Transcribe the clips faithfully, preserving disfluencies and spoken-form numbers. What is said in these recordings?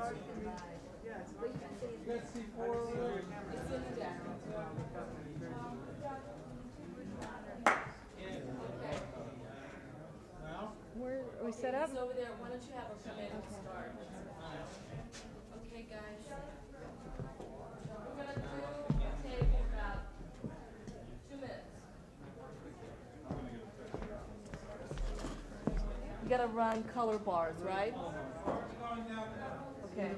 Where are we set up? He's over there. Why don't you have a permit to start? Okay, guys. We're gonna do take about two minutes. You gotta run color bars, right? Okay.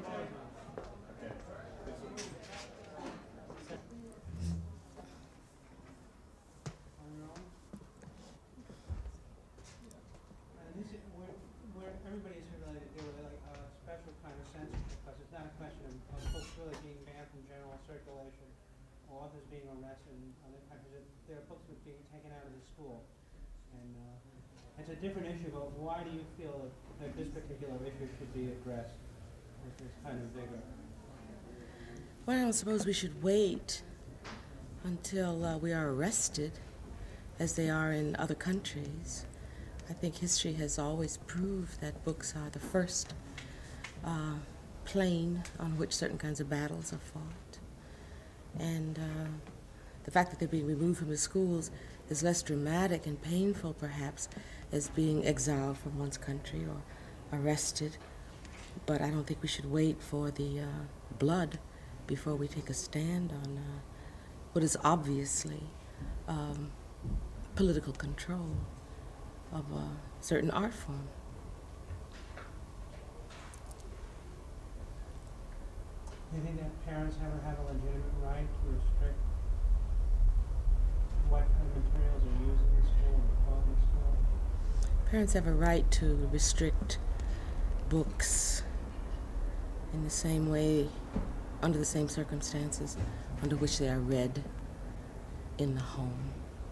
Everybody's really to do with like a special kind of censorship because it's not a question of, of books really being banned from general circulation, or authors being arrested in other countries. There are books that are being taken out of the school, and uh, it's a different issue. But why do you feel that, that this particular issue should be addressed with this kind of vigor? Well, I don't suppose we should wait until uh, we are arrested, as they are in other countries. I think history has always proved that books are the first uh, plane on which certain kinds of battles are fought. And uh, the fact that they're being removed from the schools is less dramatic and painful, perhaps, as being exiled from one's country or arrested. But I don't think we should wait for the uh, blood before we take a stand on uh, what is obviously um, political control of a certain art form. Do you think that parents ever have a legitimate right to restrict what kind of materials are used in the school or taught in the school? Parents have a right to restrict books in the same way, under the same circumstances under which they are read in the home.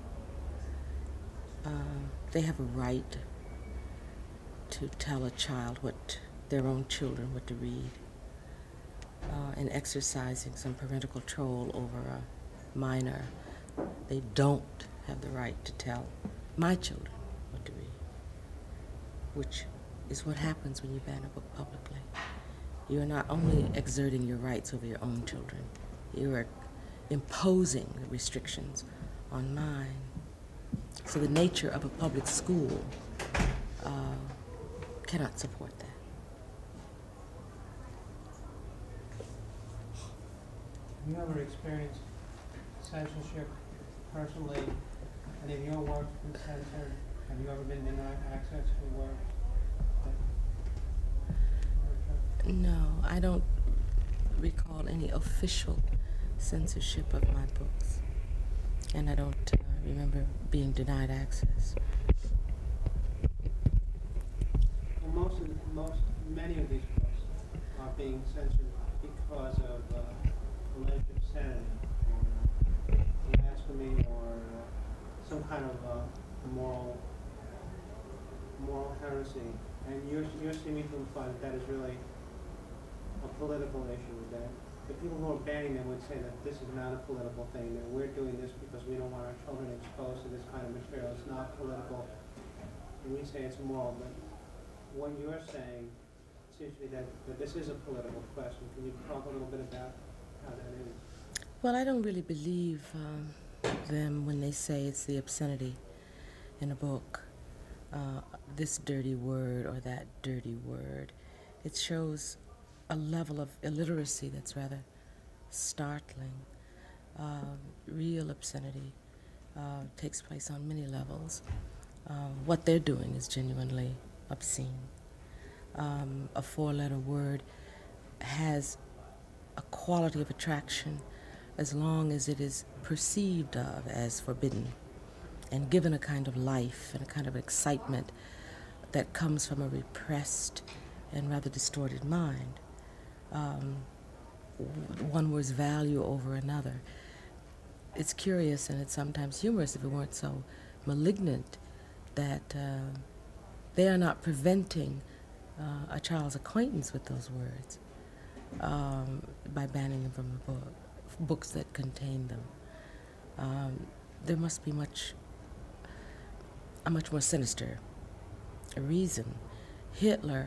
Uh, they have a right to tell a child what their own children what to read, uh, and exercising some parental control over a minor. They don't have the right to tell my children what to read, which is what happens when you ban a book publicly. You are not only exerting your rights over your own children, you are imposing restrictions on mine. So the nature of a public school uh, cannot support that. Have you ever experienced censorship personally? Any of your work been censored? Have you ever been denied access to work? No, I don't recall any official censorship of my books, and I don't uh, remember being denied access. Well, most, of the, most, many of these books are being censored because of uh, alleged obscenity, or blasphemy, or uh, some kind of uh, moral, moral heresy. And you're, you're seeming to imply that that is really a political issue. That the people who are banning them would say that this is not a political thing, that we're doing this because we don't want our children exposed to this kind of material. It's not political. And we say it's moral. But what you're saying seems to be that, that this is a political question. Can you talk a little bit about how that is? Well, I don't really believe um, them when they say it's the obscenity in a book, uh, this dirty word or that dirty word. It shows a level of illiteracy that's rather startling. Uh, real obscenity uh, takes place on many levels. Uh, what they're doing is genuinely obscene. Um, a four-letter word has a quality of attraction as long as it is perceived of as forbidden and given a kind of life and a kind of excitement that comes from a repressed and rather distorted mind. Um, one word's value over another. It's curious and it's sometimes humorous if it weren't so malignant that uh, they are not preventing uh, a child's acquaintance with those words um, by banning them from the book, books that contain them. Um, there must be much, a much more sinister reason. Hitler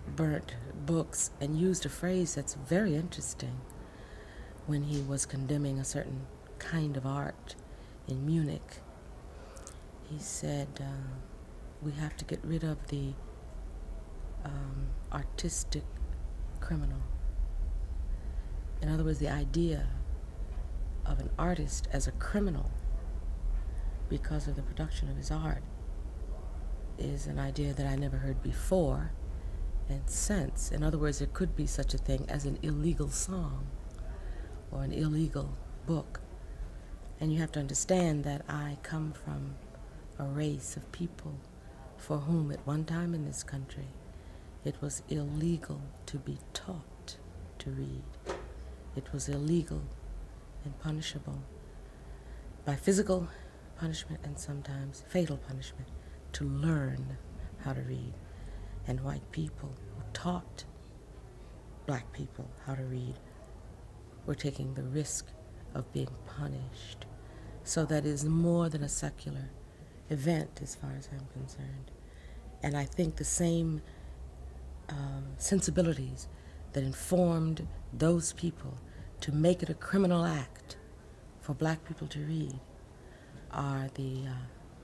burnt books and used a phrase that's very interesting when he was condemning a certain kind of art in Munich. He said, uh, we have to get rid of the um, artistic criminal. In other words, the idea of an artist as a criminal because of the production of his art is an idea that I never heard before and since. In other words, there could be such a thing as an illegal song or an illegal book. And you have to understand that I come from a race of people for whom at one time in this country it was illegal to be taught to read. It was illegal and punishable by physical punishment and sometimes fatal punishment to learn how to read. And white people who taught black people how to read were taking the risk of being punished. So that is more than a secular event as far as I'm concerned. And I think the same um, sensibilities that informed those people to make it a criminal act for black people to read are the uh,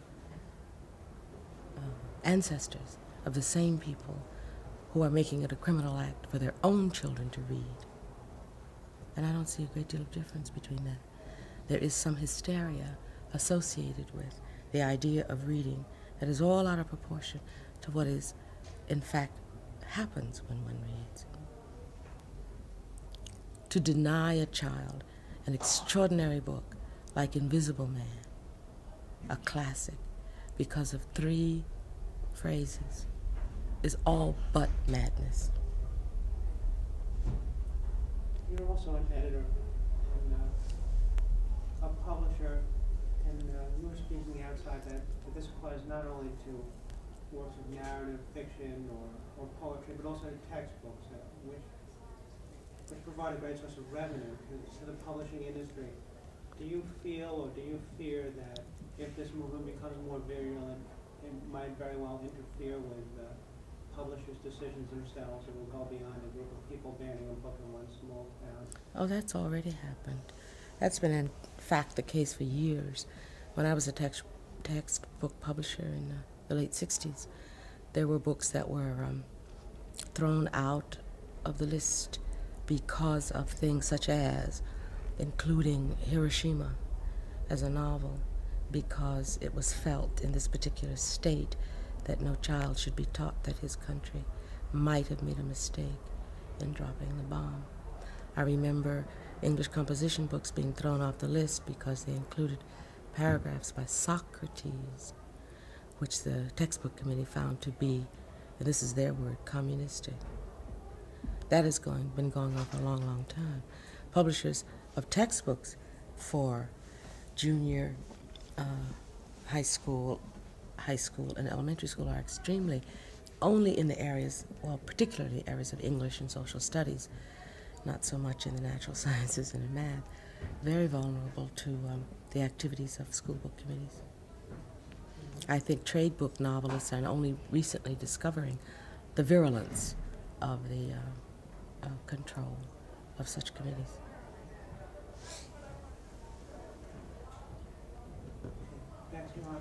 uh, ancestors of the same people who are making it a criminal act for their own children to read. And I don't see a great deal of difference between that. There is some hysteria associated with the idea of reading that is all out of proportion to what is, in fact, happens when one reads. To deny a child an extraordinary book like Invisible Man, a classic, because of three phrases, is all but madness. You're also an editor and uh, a publisher, and uh, you were speaking outside that, that this applies not only to works of narrative fiction or, or poetry, but also to textbooks, uh, which which provide a great source of revenue to, to the publishing industry. Do you feel or do you fear that if this movement becomes more virulent, it might very well interfere with uh, publishers' decisions themselves and will go beyond a group of people banning a book in one small town? Oh, that's already happened. That's been, in fact, the case for years. When I was a text textbook publisher in uh, the late sixties, there were books that were um, thrown out of the list because of things such as including Hiroshima as a novel, because it was felt in this particular state that no child should be taught that his country might have made a mistake in dropping the bomb. I remember English composition books being thrown off the list because they included paragraphs by Socrates, which the textbook committee found to be, and this is their word, communistic. That has going, been going on for a long, long time. Publishers of textbooks for junior uh, high school, high school and elementary school are extremely, only in the areas, well, particularly areas of English and social studies, not so much in the natural sciences and in math, very vulnerable to um, the activities of school book committees. I think trade book novelists are only recently discovering the virulence of the uh, uh, control of such committees. Thanks, Ron.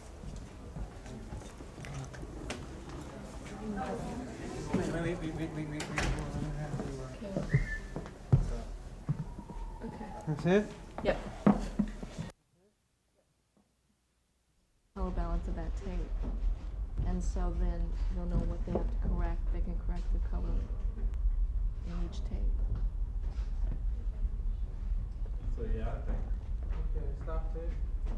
Wait, wait, wait, wait, wait, wait, wait. Okay. That's it? Yep. Color balance of that tape. And so then you'll know what they have to correct. They can correct the color in each tape. So yeah, I think. Okay, stop tape.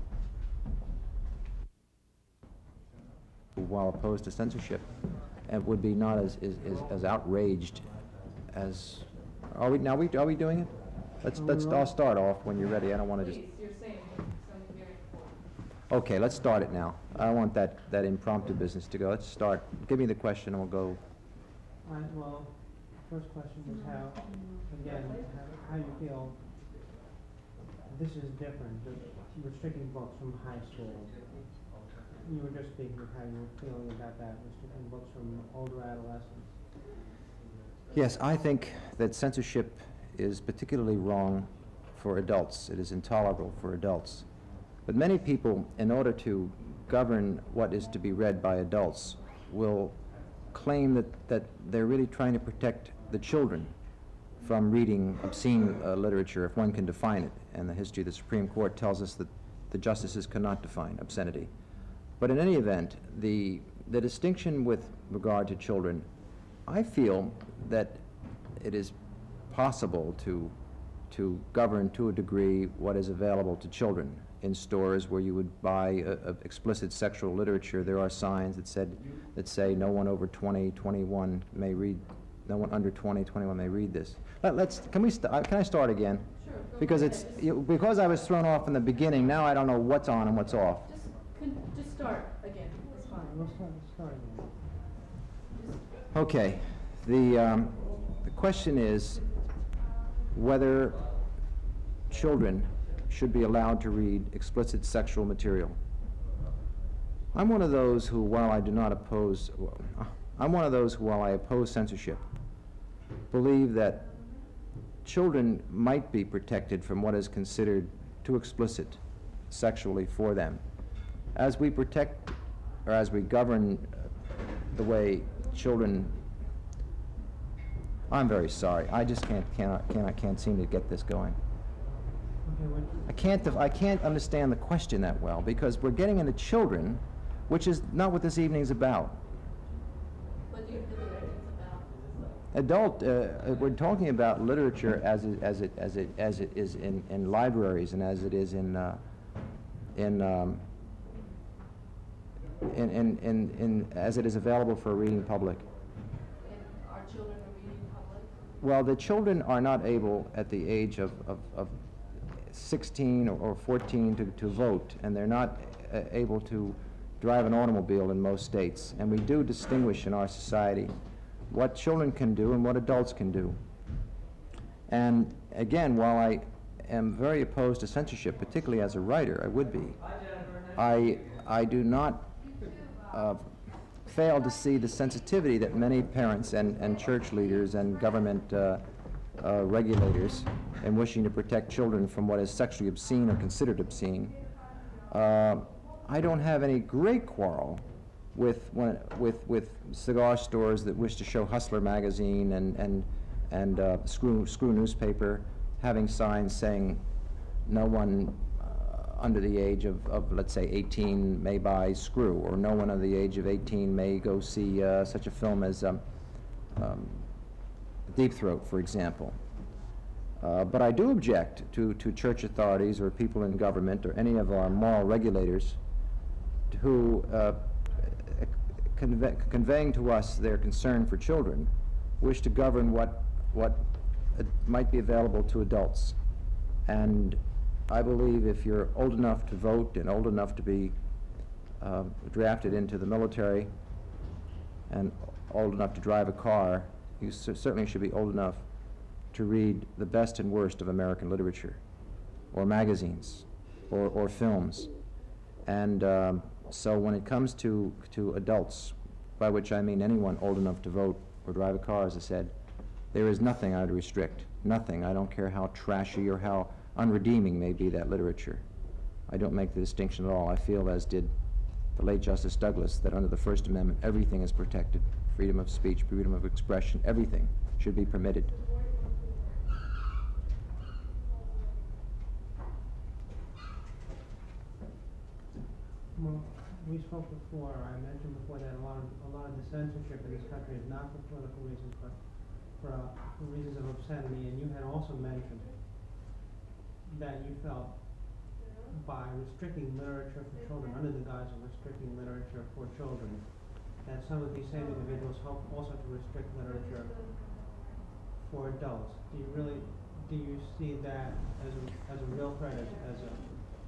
While opposed to censorship, and would be not as, as, as, as outraged as, are we, now we, are we doing it? Let's, let's, I'll start off when you're ready. I don't want to just, You're saying something very important. okay, let's start it now. I don't want that, that impromptu business to go. Let's start. Give me the question and we'll go. All right, well, first question was how, again, how, how you feel this is different, just restricting books from high school. You were just speaking of how you were feeling about that, restricting books from older adolescents. Yes, I think that censorship is particularly wrong for adults. It is intolerable for adults. But many people, in order to govern what is to be read by adults, will claim that, that they're really trying to protect the children from reading obscene uh, literature, if one can define it. And the history of the Supreme Court tells us that the justices cannot define obscenity. But in any event, the, the distinction with regard to children, I feel that it is possible to, to govern to a degree what is available to children. In stores where you would buy uh, uh, explicit sexual literature, there are signs that said that say no one over twenty, twenty-one may read, no one under twenty, twenty-one may read this. Let, let's can we st uh, can I start again? Sure. Because it's you, because I was thrown off in the beginning. Now I don't know what's on and what's off. Just, can, just start again. It's fine. We'll start, start again. Okay. The um, the question is whether children should be allowed to read explicit sexual material. I'm one of those who, while I do not oppose, I'm one of those who, while I oppose censorship, believe that children might be protected from what is considered too explicit sexually for them. As we protect, or as we govern the way children, I'm very sorry. I just can't, cannot, cannot, can't seem to get this going. I can't, def I can't understand the question that well, because we're getting into children, which is not what this evening is about. What do you feel like it's about? Adult, uh, we're talking about literature as it, as it, as it, as it is in, in libraries and as it is in, uh, in, um, in, in, in, in, as it is available for a reading public. And are children a reading public? Well, the children are not able at the age of, of, of sixteen or, or fourteen to, to vote, and they're not uh, able to drive an automobile in most states. And we do distinguish in our society what children can do and what adults can do. And again, while I am very opposed to censorship, particularly as a writer, I would be, I, I do not uh, fail to see the sensitivity that many parents and, and church leaders and government uh, uh, regulators in wishing to protect children from what is sexually obscene or considered obscene. Uh, I don't have any great quarrel with, when, with, with cigar stores that wish to show Hustler magazine and, and, and uh, Screw, Screw newspaper having signs saying no one uh, under the age of, of, let's say, eighteen may buy Screw, or no one under the age of eighteen may go see uh, such a film as um, um, Deep Throat, for example. Uh, but I do object to, to church authorities or people in government or any of our moral regulators who, uh, convey, conveying to us their concern for children, wish to govern what, what uh, might be available to adults. And I believe if you're old enough to vote and old enough to be uh, drafted into the military and old enough to drive a car, you cer certainly should be old enough to read the best and worst of American literature, or magazines, or, or films. And um, so when it comes to, to adults, by which I mean anyone old enough to vote or drive a car, as I said, there is nothing I would restrict. Nothing. I don't care how trashy or how unredeeming may be that literature. I don't make the distinction at all. I feel, as did the late Justice Douglas, that under the First Amendment everything is protected. Freedom of speech, freedom of expression, everything should be permitted. Well, we spoke before, I mentioned before that a lot of, a lot of the censorship in this country is not for political reasons, but for, uh, for reasons of obscenity. And you had also mentioned that you felt by restricting literature for children, under the guise of restricting literature for children, that some of these same individuals hope also to restrict literature for adults. Do you really, do you see that as a, as a real threat, as, as a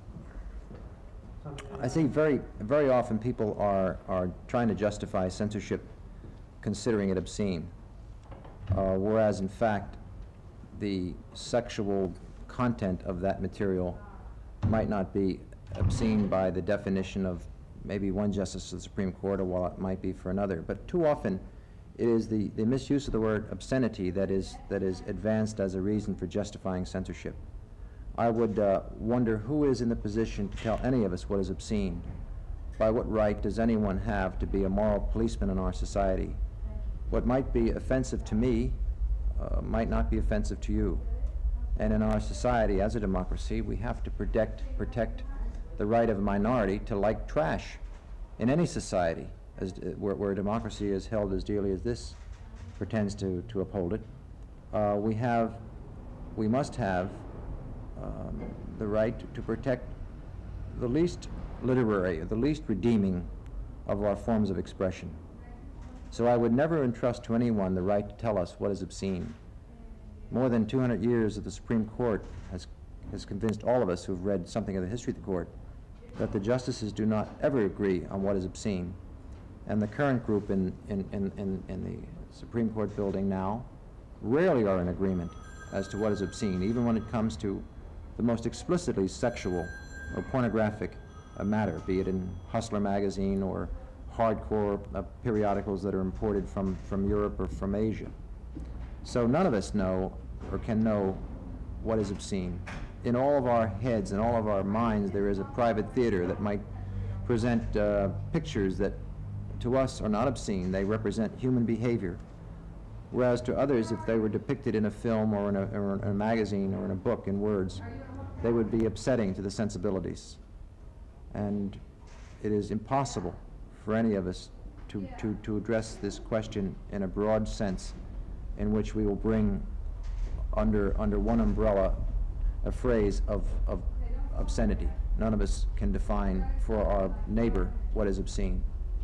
I think very, very often people are, are trying to justify censorship considering it obscene, uh, whereas in fact the sexual content of that material might not be obscene by the definition of maybe one justice of the Supreme Court, or while it might be for another. But too often it is the, the misuse of the word obscenity that is, that is advanced as a reason for justifying censorship. I would uh, wonder who is in the position to tell any of us what is obscene. By what right does anyone have to be a moral policeman in our society? What might be offensive to me uh, might not be offensive to you. And in our society, as a democracy, we have to protect, protect the right of a minority to like trash. In any society, as, uh, where, where democracy is held as dearly as this pretends to, to uphold it, uh, we have, we must have um, the right to protect the least literary, the least redeeming of our forms of expression. So I would never entrust to anyone the right to tell us what is obscene. More than two hundred years of the Supreme Court has, has convinced all of us who have read something of the history of the court that the justices do not ever agree on what is obscene. And the current group in, in, in, in, in the Supreme Court building now rarely are in agreement as to what is obscene, even when it comes to the most explicitly sexual or pornographic uh, matter, be it in Hustler magazine or hardcore uh, periodicals that are imported from, from Europe or from Asia. So none of us know or can know what is obscene. In all of our heads and all of our minds, there is a private theater that might present uh, pictures that to us are not obscene. They represent human behavior. Whereas to others, if they were depicted in a film or in a, or in a magazine or in a book in words, they would be upsetting to the sensibilities. And it is impossible for any of us to, to, to address this question in a broad sense in which we will bring under, under one umbrella a phrase of, of obscenity. None of us can define for our neighbor what is obscene.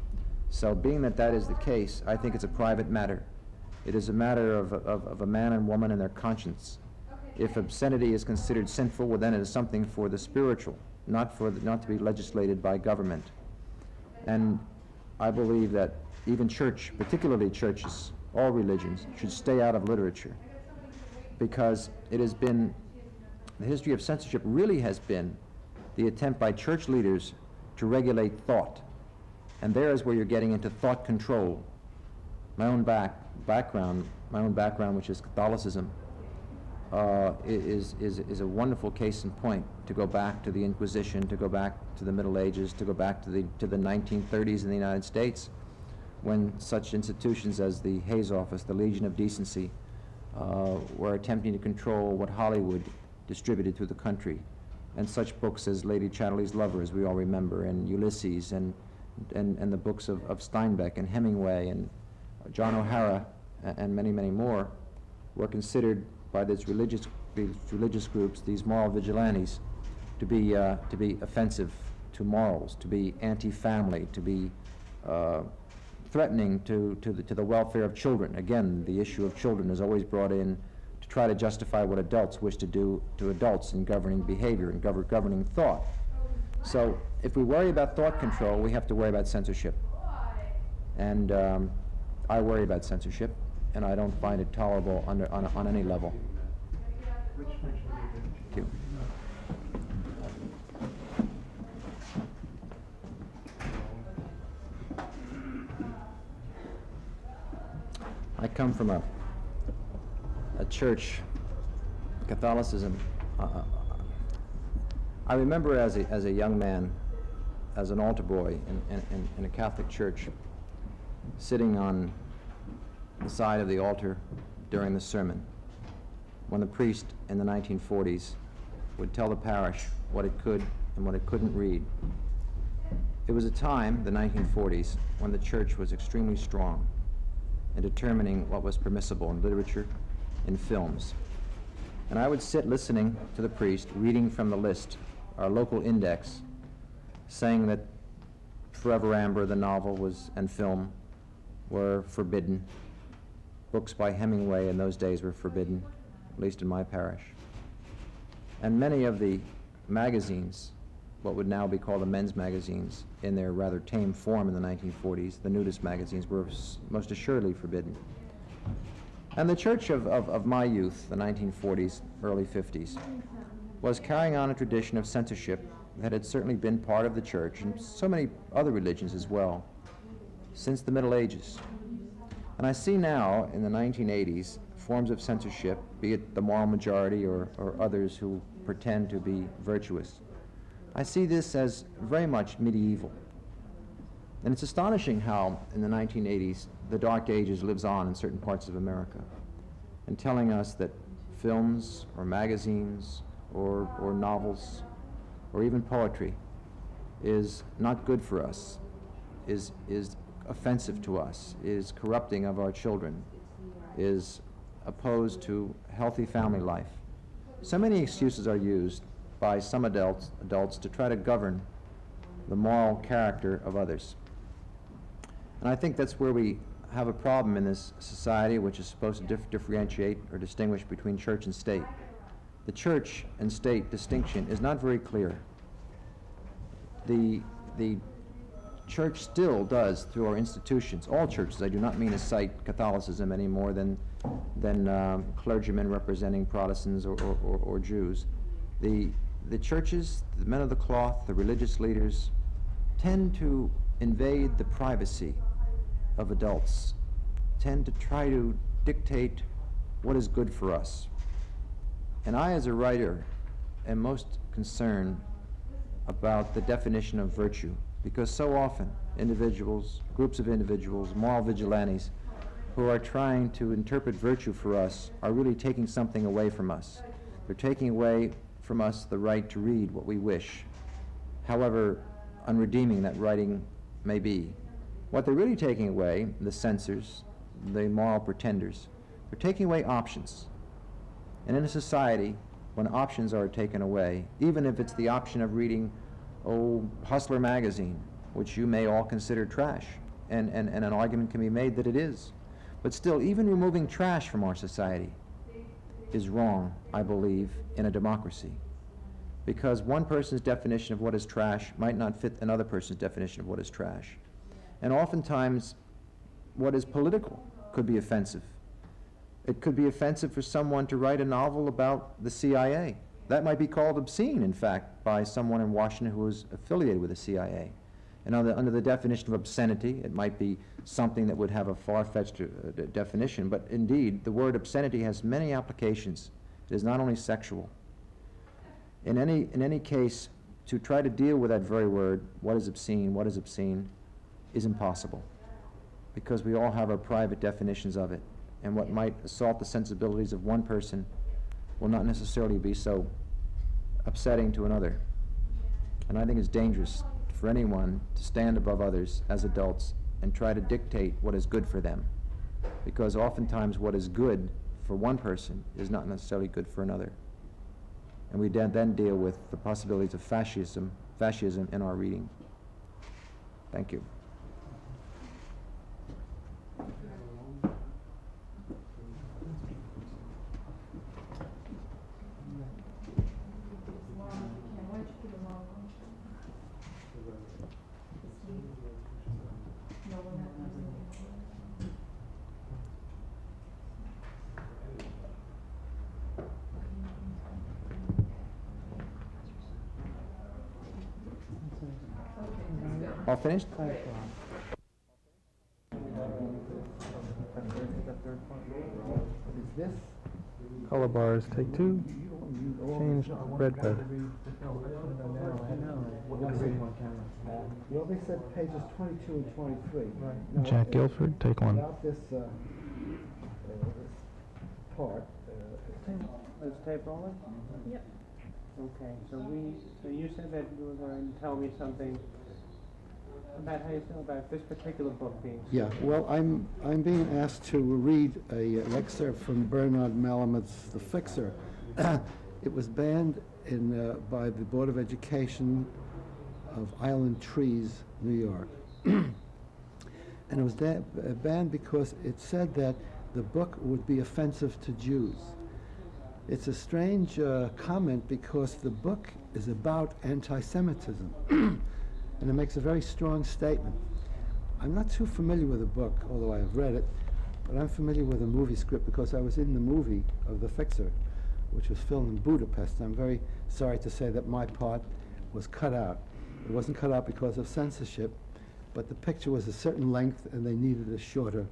So being that that is the case, I think it's a private matter. It is a matter of, of, of a man and woman and their conscience. If obscenity is considered sinful, well, then it is something for the spiritual, not, for the, not to be legislated by government. And I believe that even church, particularly churches, all religions, should stay out of literature, because it has been, the history of censorship really has been the attempt by church leaders to regulate thought. And there is where you're getting into thought control. My own back, background, my own background, which is Catholicism, uh, is, is, is a wonderful case in point to go back to the Inquisition, to go back to the Middle Ages, to go back to the, to the nineteen thirties in the United States, when such institutions as the Hayes Office, the Legion of Decency, uh, were attempting to control what Hollywood distributed through the country. And such books as Lady Chatterley's Lover, as we all remember, and Ulysses, and, and, and the books of, of Steinbeck and Hemingway and John O'Hara, and many, many more, were considered by these religious, these religious groups, these moral vigilantes, to be, uh, to be offensive to morals, to be anti-family, to be uh, threatening to, to, the, to the welfare of children. Again, the issue of children is always brought in to try to justify what adults wish to do to adults in governing behavior and gov governing thought. So if we worry about thought control, we have to worry about censorship. And um, I worry about censorship, and I don't find it tolerable under, on, on any level. Thank you. I come from a, a church, Catholicism. Uh, I remember as a, as a young man, as an altar boy in, in, in a Catholic church, sitting on the side of the altar during the sermon, when the priest in the nineteen forties would tell the parish what it could and what it couldn't read. It was a time, the nineteen forties, when the church was extremely strong in determining what was permissible in literature, in films. And I would sit listening to the priest reading from the list, our local index, saying that Forever Amber, the novel, was, and film, were forbidden. Books by Hemingway in those days were forbidden, at least in my parish. And many of the magazines, what would now be called the men's magazines, in their rather tame form in the nineteen forties, the nudist magazines, were most assuredly forbidden. And the church of, of, of my youth, the nineteen forties, early fifties, was carrying on a tradition of censorship that had certainly been part of the church, and so many other religions as well, since the Middle Ages. And I see now, in the nineteen eighties, forms of censorship, be it the moral majority or, or others who pretend to be virtuous. I see this as very much medieval. And it's astonishing how, in the nineteen eighties, the Dark Ages lives on in certain parts of America, and telling us that films or magazines or, or novels or even poetry is not good for us, is, is offensive to us, is corrupting of our children, is opposed to healthy family life. So many excuses are used by some adults, adults to try to govern the moral character of others. And I think that's where we have a problem in this society, which is supposed to dif differentiate or distinguish between church and state. The church and state distinction is not very clear. The, the church still does, through our institutions, all churches, I do not mean to cite Catholicism any more than, than um, clergymen representing Protestants or, or, or, or Jews. The, the churches, the men of the cloth, the religious leaders, tend to invade the privacy of adults, tend to try to dictate what is good for us. And I, as a writer, am most concerned about the definition of virtue, because so often individuals, groups of individuals, moral vigilantes, who are trying to interpret virtue for us are really taking something away from us. They're taking away from us the right to read what we wish, however unredeeming that writing may be. What they're really taking away, the censors, the moral pretenders, they're taking away options. And in a society, when options are taken away, even if it's the option of reading, oh, Hustler magazine, which you may all consider trash, and, and, and an argument can be made that it is. But still, even removing trash from our society is wrong, I believe, in a democracy. Because one person's definition of what is trash might not fit another person's definition of what is trash. And oftentimes, what is political could be offensive. It could be offensive for someone to write a novel about the C I A. That might be called obscene, in fact, by someone in Washington who is affiliated with the C I A. And under, under the definition of obscenity, it might be something that would have a far-fetched uh, definition, but indeed, the word obscenity has many applications. It is not only sexual. In any, in any case, to try to deal with that very word, what is obscene, what is obscene, is impossible, because we all have our private definitions of it, and what might assault the sensibilities of one person will not necessarily be so upsetting to another. And I think it's dangerous for anyone to stand above others as adults and try to dictate what is good for them, because oftentimes what is good for one person is not necessarily good for another. And we then deal with the possibilities of fascism, fascism in our reading. Thank you. All finished? This? Color bars, take two. Change red bed. Well, they said pages twenty-two and twenty-three. Now, Jack Gilford, take one. About this, uh, uh, this part. Uh, Is tape rolling? Yep. Okay, so we, so you said that you were going to tell me something about how you feel about this particular book being. Yeah, well, I'm, I'm being asked to read a, an excerpt from Bernard Malamuth's The Fixer. It was banned in, uh, by the Board of Education of Island Trees, New York. And it was da uh, banned because it said that the book would be offensive to Jews. It's a strange uh, comment because the book is about anti-Semitism. And it makes a very strong statement. I'm not too familiar with the book, although I have read it, but I'm familiar with the movie script because I was in the movie of The Fixer, which was filmed in Budapest. I'm very sorry to say that my part was cut out. It wasn't cut out because of censorship, but the picture was a certain length and they needed a shorter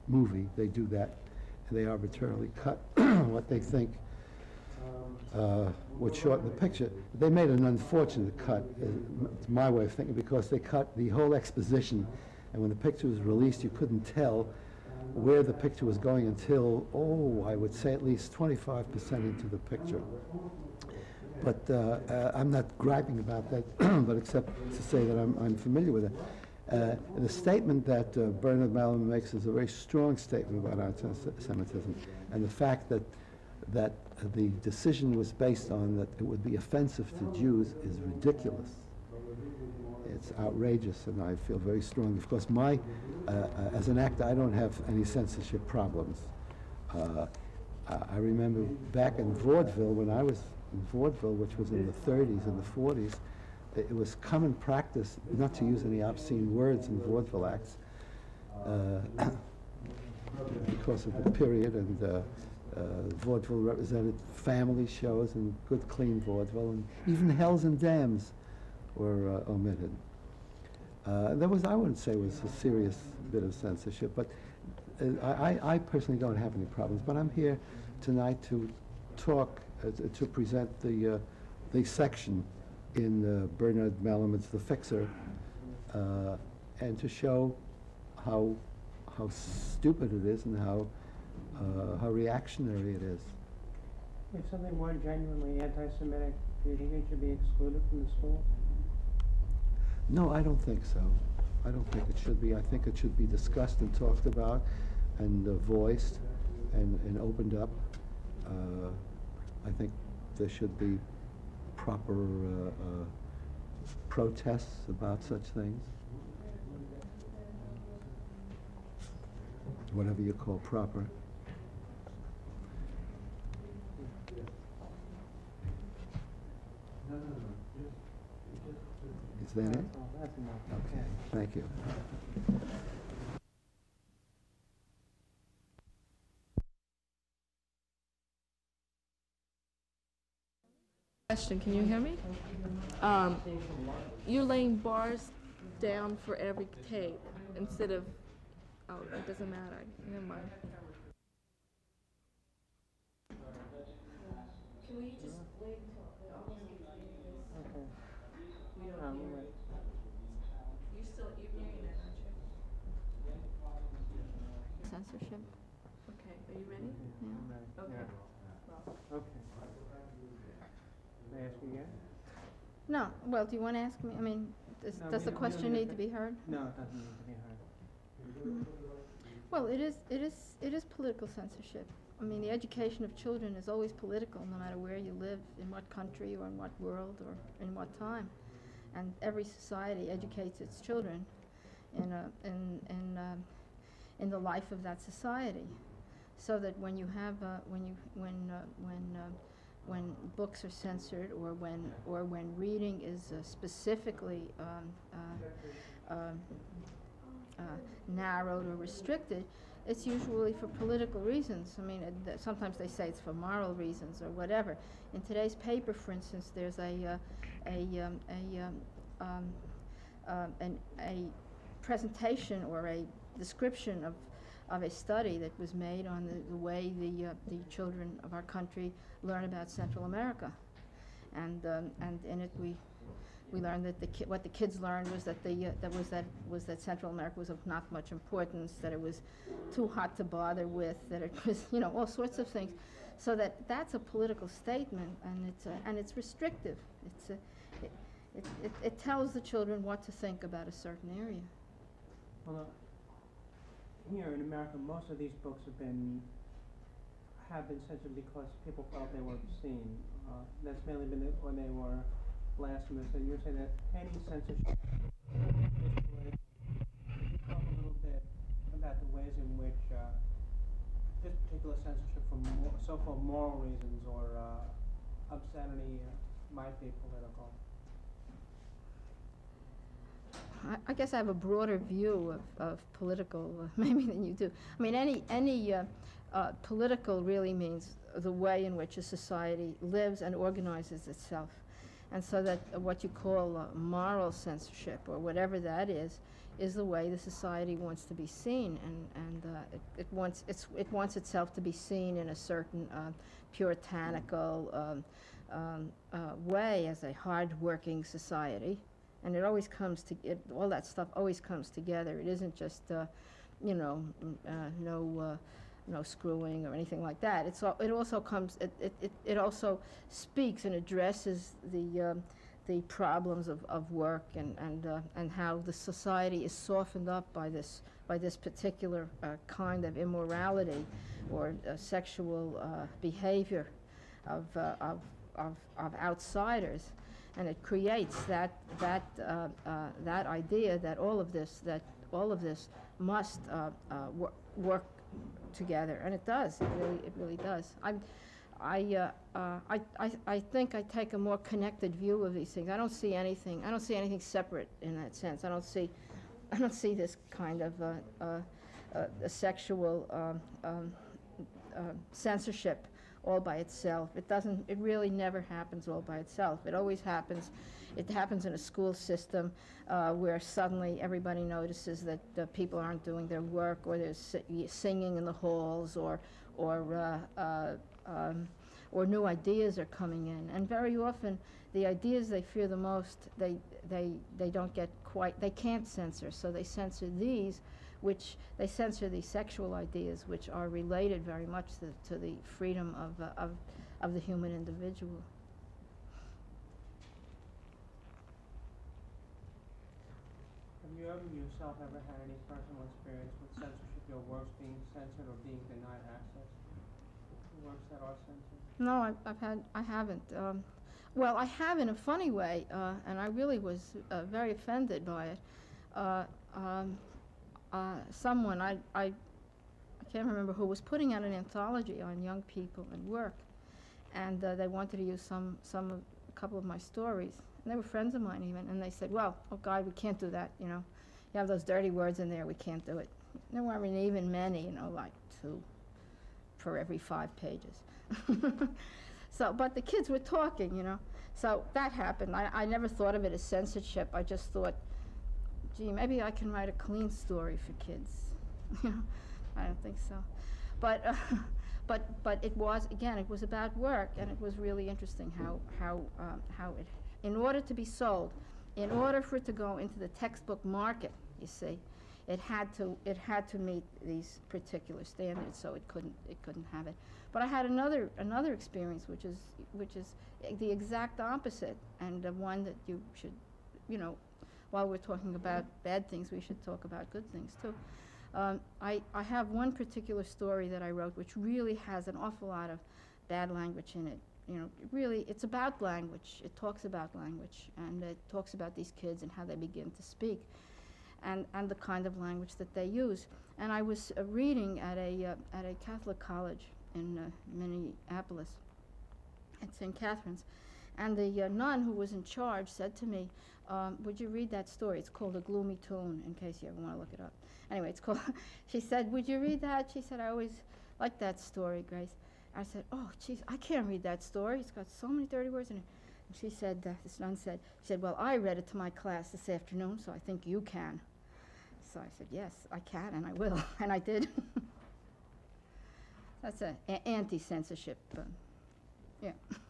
movie, they do that, and they arbitrarily cut what they think uh, would shorten the picture. They made an unfortunate cut, uh, to my way of thinking, because they cut the whole exposition, and when the picture was released, you couldn't tell where the picture was going until, oh, I would say at least twenty-five percent into the picture. But uh, uh, I'm not griping about that, but except to say that I'm, I'm familiar with it. Uh, the statement that uh, Bernard Malamud makes is a very strong statement about anti-Semitism, and the fact that that the decision was based on that it would be offensive to Jews is ridiculous. It's outrageous, and I feel very strongly. Of course, my, uh, uh, as an actor, I don't have any censorship problems. Uh, I remember back in vaudeville, when I was in vaudeville, which was in the thirties and the forties, it was common practice not to use any obscene words in vaudeville acts uh, because of the period, and uh, uh, vaudeville represented family shows and good, clean vaudeville, and even Hells and Dams were uh, omitted. Uh, there was, I wouldn't say, was a serious bit of censorship, but uh, I, I personally don't have any problems. But I'm here tonight to talk, uh, to present the uh, the section in uh, Bernard Malamud's The Fixer, uh, and to show how how stupid it is and how uh, how reactionary it is. If something more genuinely anti-Semitic, do you think it should be excluded from the schools? No, I don't think so. I don't think it should be. I think it should be discussed and talked about and uh, voiced and, and opened up. Uh, I think there should be proper uh, uh, protests about such things. Whatever you call proper. Is that it? Oh, that's enough. Okay, thank you. Question, can you hear me? Um, you're laying bars down for every tape instead of, oh, it doesn't matter, never mind. Can we just wait until it almost gets ready? Okay. We don't Um, hear wait. it. You're still, you're hearing it, aren't you? Censorship. Okay, are you ready? Yeah, I'm ready. Okay. Yeah. Okay. May I ask you again? No, well, do you want to ask me, I mean, does, No, does we the don't- we question don't need need to to- be heard? No, it doesn't need to be heard. Mhm. Well, it is, it is, it is political censorship. I mean, the education of children is always political, no matter where you live, in what country or in what world or in what time. And every society educates its children in a, in, in, um, in the life of that society. So that when you have, uh, when you, when, uh, when, uh, when books are censored, or when, or when reading is uh, specifically um, uh, um, uh, narrowed or restricted, it's usually for political reasons. I mean, it, th sometimes they say it's for moral reasons or whatever. In today's paper, for instance, there's a uh, a um, a um, um, uh, an, a presentation or a description of of a study that was made on the, the way the uh, the children of our country learn about Central America, and um, and in it we we learned that the ki what the kids learned was that the uh, that was that was that Central America was of not much importance, that it was too hot to bother with, that it was, you know, all sorts of things. So that that's a political statement, and it's a, and it's restrictive. It's a, it, it, it, it tells the children what to think about a certain area. Well, uh, here in America, most of these books have been have been censored because people felt they were obscene. Uh, that's mainly been the, when they were blasphemous. And you're saying that any censorship is political. Could you talk a little bit about the ways in which uh, this particular censorship for mo so-called moral reasons or uh, obscenity uh, might be political? I, I guess I have a broader view of, of political, uh, maybe than you do. I mean, any any uh, uh, political really means the way in which a society lives and organizes itself, and so that uh, what you call uh, moral censorship or whatever that is, is the way the society wants to be seen, and, and uh, it, it, wants, it's, it wants itself to be seen in a certain uh, puritanical um, um, uh, way as a hard-working society. And it always comes to, it, all that stuff always comes together. It isn't just, uh, you know, uh, no, uh, no screwing or anything like that. It's all, it also comes, it, it, it, it also speaks and addresses the, um, the problems of, of work and, and, uh, and how the society is softened up by this, by this particular uh, kind of immorality or uh, sexual uh, behavior of, uh, of, of, of outsiders. And it creates that, that, uh, uh, that idea that all of this, that all of this must uh, uh, wor work together, and it does. It really, it really does. I'm, I, uh, uh, I, I, I think I take a more connected view of these things. I don't see anything. I don't see anything separate in that sense. I don't see, I don't see this kind of uh, uh, uh, a sexual um, um, uh, censorship all by itself. It doesn't, it really never happens all by itself. It always happens, it happens in a school system uh, where suddenly everybody notices that uh, people aren't doing their work, or there's si singing in the halls, or, or, uh, uh, um, or new ideas are coming in. And very often, the ideas they fear the most, they, they, they don't get quite, they can't censor, so they censor these, which they censor these sexual ideas, which are related very much to, to the freedom of, uh, of, of the human individual. Have you ever yourself ever had any personal experience with censorship, your works being censored or being denied access to works that are censored? No, I've, I've had, I haven't. Um, well, I have in a funny way, uh, and I really was uh, very offended by it. Uh, um, Uh, someone, I, I, I can't remember who, was putting out an anthology on young people and work, and uh, they wanted to use some, some of, a couple of my stories, and they were friends of mine even, and they said, well, oh God, we can't do that, you know, you have those dirty words in there, we can't do it. There weren't even many, you know, like two for every five pages. So, but the kids were talking, you know, so that happened. I, I never thought of it as censorship. I just thought, gee, maybe I can write a clean story for kids. You know, I don't think so. But, uh, but, but it was, again, it was about work, and it was really interesting how, how, um, how it, in order to be sold, in order for it to go into the textbook market, you see, it had to, it had to meet these particular standards, so it couldn't, it couldn't have it. But I had another, another experience, which is, which is the exact opposite, and uh, one that you should, you know, while we're talking about bad things, we should talk about good things too. Um, I, I have one particular story that I wrote which really has an awful lot of bad language in it. You know, it really, it's about language. It talks about language, and it talks about these kids and how they begin to speak, and, and the kind of language that they use. And I was uh, reading at a, uh, at a Catholic college in uh, Minneapolis, at Saint Catherine's, and the uh, nun who was in charge said to me, um, would you read that story? It's called A Gloomy Tune, in case you ever want to look it up. Anyway, it's called, she said, would you read that? She said, I always liked that story, Grace. I said, oh, geez, I can't read that story. It's got so many dirty words in it. And she said, uh, this nun said, she said, well, I read it to my class this afternoon, so I think you can. So I said, yes, I can, and I will, and I did. That's an anti-censorship, uh, yeah.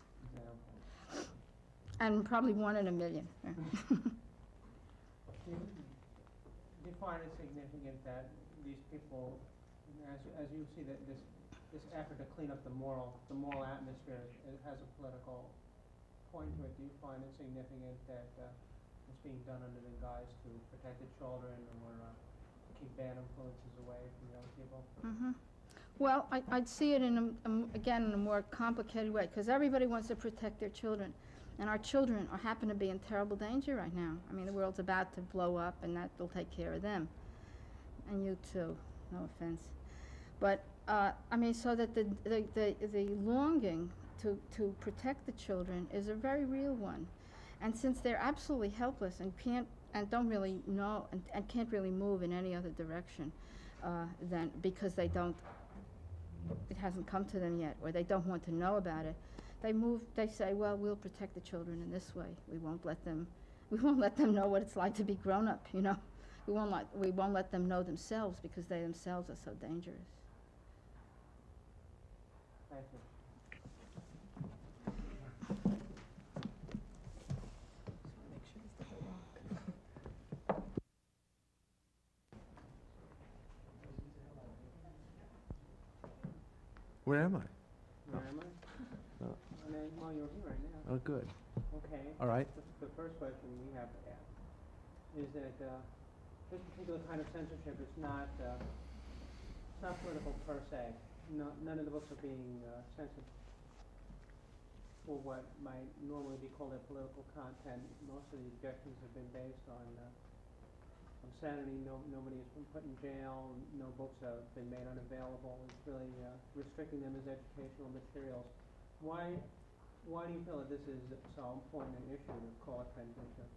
And probably one in a million. Do you, do you find it significant that these people, as, as you see that this, this effort to clean up the moral, the moral atmosphere is, has a political point to it? Do you find it significant that uh, it's being done under the guise to protect the children or uh, keep bad influences away from young people? Mm-hmm. Well, I, I'd see it in a, a, again in a more complicated way, because everybody wants to protect their children. And our children are, happen to be in terrible danger right now. I mean, the world's about to blow up, and that will take care of them. And you too, no offense. But, uh, I mean, so that the, the, the, the longing to, to protect the children is a very real one. And since they're absolutely helpless and can't, and don't really know, and, and can't really move in any other direction, uh, than because they don't, it hasn't come to them yet, or they don't want to know about it, they move, they say, well, we'll protect the children in this way. We won't let them, we won't let them know what it's like to be grown up, you know, we won't let, we won't let them know themselves because they themselves are so dangerous. Thank you. Where am I? Where am I? Oh. I mean, well, you're here right now. Oh, good. Okay. All right. The, the first question we have to ask is that uh, this particular kind of censorship is not uh, it's not political per se. No, none of the books are being uh, censored for what might normally be called a political content. Most of the objections have been based on uh, obscenity. No, nobody has been put in jail. No books have been made unavailable. It's really uh, restricting them as educational materials. Why, why do you feel that this is so important an issue to call attention to?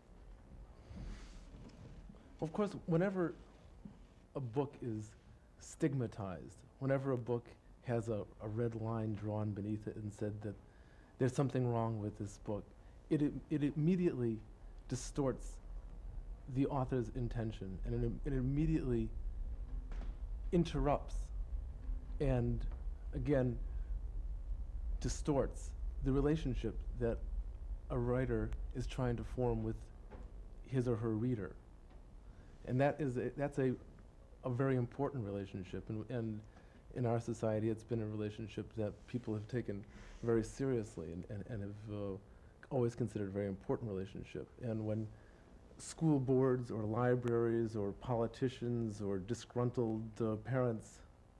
Of course, whenever a book is stigmatized, whenever a book has a, a red line drawn beneath it and said that there's something wrong with this book, it, it, it immediately distorts the author's intention, and it, it immediately interrupts and, again, distorts the relationship that a writer is trying to form with his or her reader. And that is a, that's a, a very important relationship, and, and in our society it's been a relationship that people have taken very seriously and, and, and have uh, always considered a very important relationship. And when school boards or libraries or politicians or disgruntled uh, parents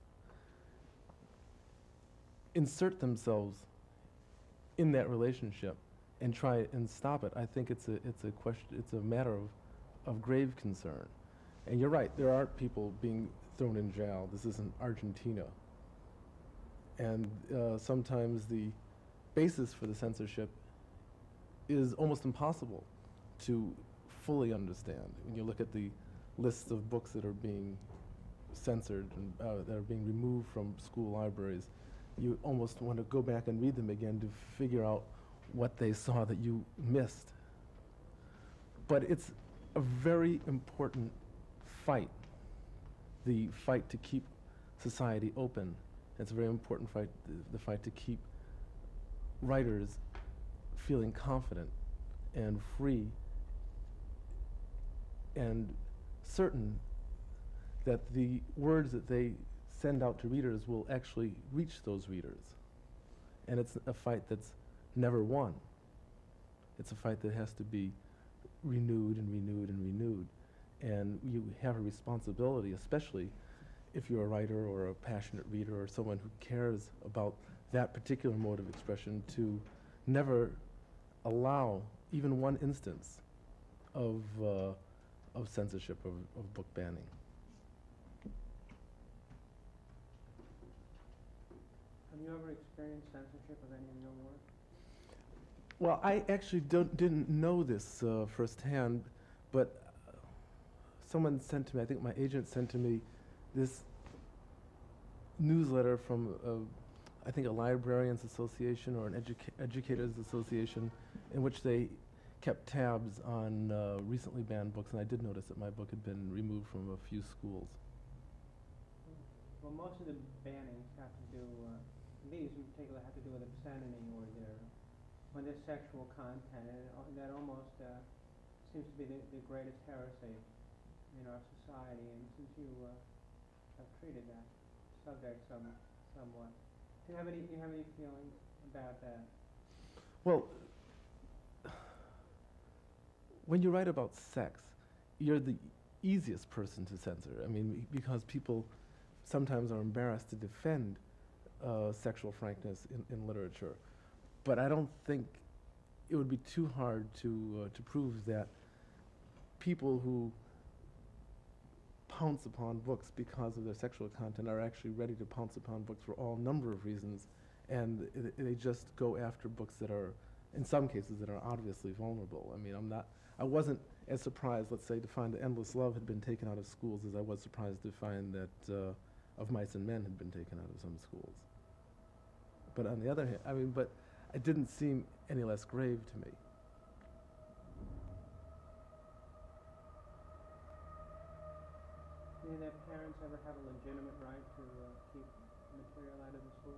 insert themselves in that relationship and try and stop it, I think it's a it's a question it's a matter of of grave concern. And you're right, there are people being thrown in jail. This isn't Argentina. And uh, sometimes the basis for the censorship is almost impossible to fully understand. When you look at the lists of books that are being censored and uh, that are being removed from school libraries, you almost want to go back and read them again to figure out what they saw that you missed. But it's a very important fight, the fight to keep society open. It's a very important fight, the, the fight to keep writers feeling confident and free and certain that the words that they send out to readers will actually reach those readers. And it's a fight that's never won. It's a fight that has to be renewed and renewed and renewed. And you have a responsibility, especially if you're a writer or a passionate reader or someone who cares about that particular mode of expression, to never allow even one instance of, uh, of censorship, of, of book banning. Have you ever experienced censorship of any of your work? Well, I actually don't, didn't know this uh, firsthand, but uh, someone sent to me, I think my agent sent to me this newsletter from, uh, I think, a librarians association or an educa educators association, in which they kept tabs on uh, recently banned books, and I did notice that my book had been removed from a few schools. Well, most of the bannings have to do, uh, these in particular have to do with obscenity or their, or their sexual content, and uh, that almost uh, seems to be the, the greatest heresy in our society. And since you uh, have treated that subject some, somewhat, do you have any, do you have any feelings about that? Well, when you write about sex, you're the easiest person to censor. I mean, because people sometimes are embarrassed to defend uh, sexual frankness in, in literature. But I don't think it would be too hard to, uh, to prove that people who pounce upon books because of their sexual content are actually ready to pounce upon books for all number of reasons, and it, they just go after books that are, in some cases, that are obviously vulnerable. I mean, I'm not, I wasn't as surprised, let's say, to find that Endless Love had been taken out of schools as I was surprised to find that uh, Of Mice and Men had been taken out of some schools. But on the other hand, I mean, but it didn't seem any less grave to me. Do their parents ever have a legitimate right to uh, keep material out of the schools?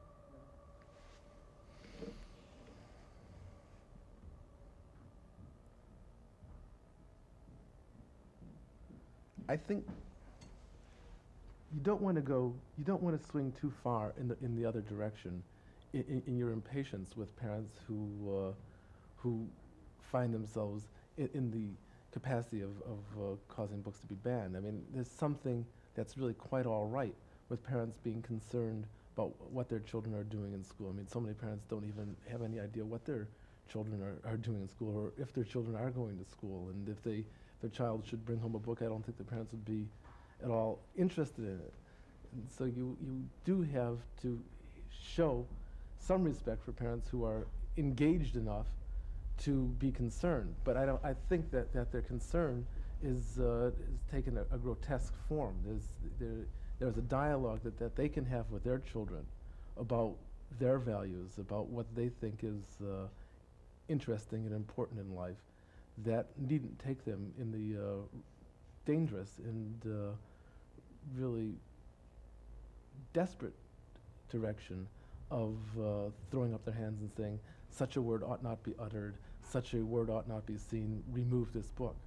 I think you don't want to go, you don't want to swing too far in the, in the other direction in, in, in your impatience with parents who, uh, who find themselves in, in the capacity of, of uh, causing books to be banned. I mean, there's something that's really quite all right with parents being concerned about what their children are doing in school. I mean, so many parents don't even have any idea what their children are, are doing in school, or if their children are going to school, and if they their child should bring home a book, I don't think the parents would be at all interested in it. And so you, you do have to show some respect for parents who are engaged enough to be concerned. But I, don't, I think that, that their concern is, uh, is taken a, a grotesque form. There's, there, there's a dialogue that, that they can have with their children about their values, about what they think is uh, interesting and important in life, that needn't take them in the uh, dangerous and uh, really desperate direction of uh, throwing up their hands and saying, such a word ought not be uttered, such a word ought not be seen, remove this book.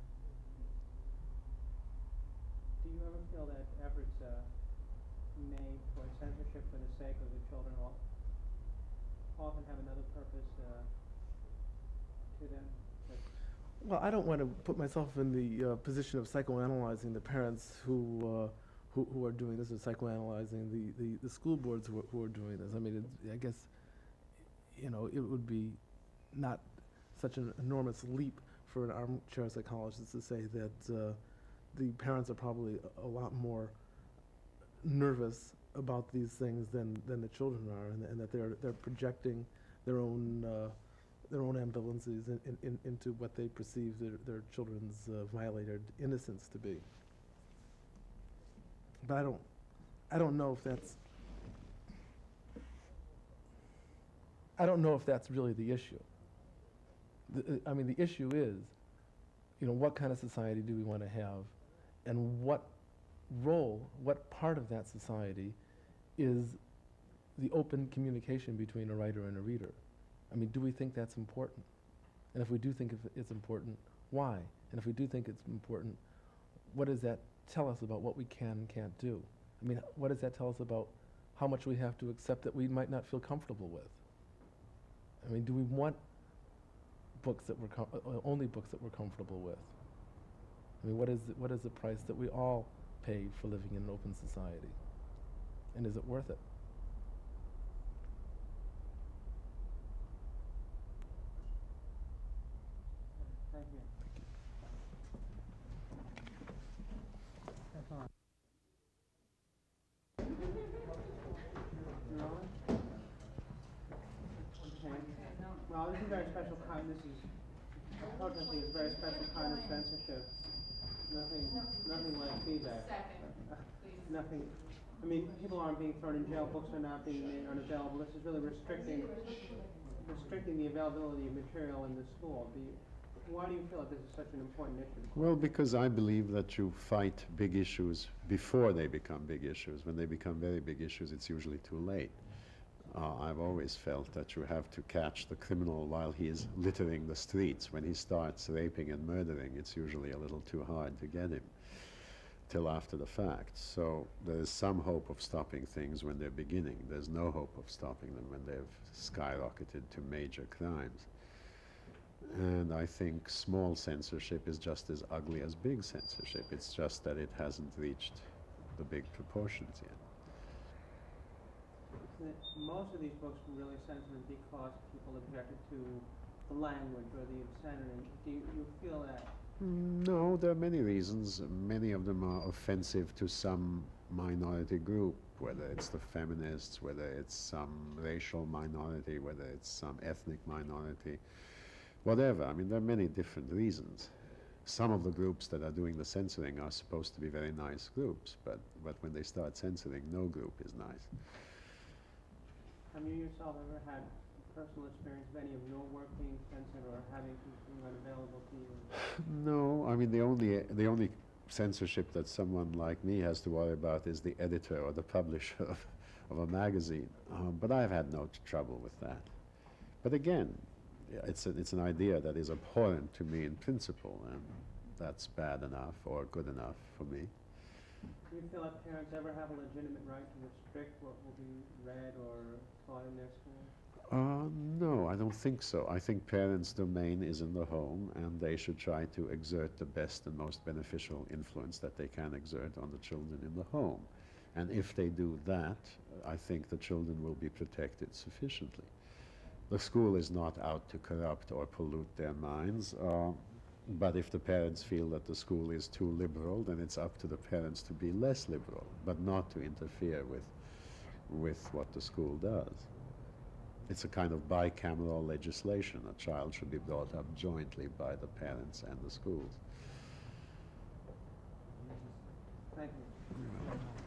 Do you ever feel that efforts uh, made for censorship for the sake of the children all often have another purpose uh, to them? Well, I don't want to put myself in the uh, position of psychoanalyzing the parents who, uh, who who are doing this, or psychoanalyzing the, the, the school boards who are, who are doing this. I mean, it, I guess, you know, it would be not such an enormous leap for an armchair psychologist to say that uh, the parents are probably a, a lot more nervous about these things than, than the children are, and, and that they're they're projecting their own uh, their own ambivalences in, in, in, into what they perceive their, their children's uh, violated innocence to be. But I don't, I don't know if that's, I don't know if that's really the issue. The, uh, I mean, the issue is, you know, what kind of society do we want to have, and what role, what part of that society is the open communication between a writer and a reader? I mean, do we think that's important? And if we do think it's important, why? And if we do think it's important, what does that tell us about what we can and can't do? I mean, what does that tell us about how much we have to accept that we might not feel comfortable with? I mean, do we want books that we're com uh, only books that we're comfortable with? I mean, what is the, what is the price that we all pay for living in an open society? And is it worth it? Thank you. That's all. You're on? Okay. Well, this is a very special kind. This is, unfortunately, it's a very special kind of censorship. Nothing, nothing like feedback. Uh, nothing. I mean, people aren't being thrown in jail. Books are not being made unavailable. This is really restricting, restricting the availability of material in the school. Do you, why do you feel that this is such an important issue? Well, because I believe that you fight big issues before they become big issues. When they become very big issues, it's usually too late. Uh, I've always felt that you have to catch the criminal while he is littering the streets. When he starts raping and murdering, it's usually a little too hard to get him till after the fact. So there is some hope of stopping things when they're beginning. There's no hope of stopping them when they've skyrocketed to major crimes. And I think small censorship is just as ugly as big censorship. It's just that it hasn't reached the big proportions yet. Most of these books were really censored because people objected to the language or the obscenity. Do you, you feel that? No, there are many reasons. Many of them are offensive to some minority group, whether it's the feminists, whether it's some racial minority, whether it's some ethnic minority, whatever. I mean, there are many different reasons. Some of the groups that are doing the censoring are supposed to be very nice groups, but, but when they start censoring, no group is nice. Have you yourself ever had personal experience of any of your work being censored or having something unavailable to you? No, I mean the only the only censorship that someone like me has to worry about is the editor or the publisher of, of a magazine. Um, but I've had no t- trouble with that. But again, yeah, it's, a, it's an idea that is abhorrent to me in principle, and that's bad enough or good enough for me. Do you feel like parents ever have a legitimate right to restrict what will be read or taught in their school? Uh, no, I don't think so. I think parents' domain is in the home, and they should try to exert the best and most beneficial influence that they can exert on the children in the home. And if they do that, I think the children will be protected sufficiently. The school is not out to corrupt or pollute their minds, uh, but if the parents feel that the school is too liberal, then it's up to the parents to be less liberal, but not to interfere with, with what the school does. It's a kind of bicameral legislation. A child should be brought up jointly by the parents and the schools. Thank you.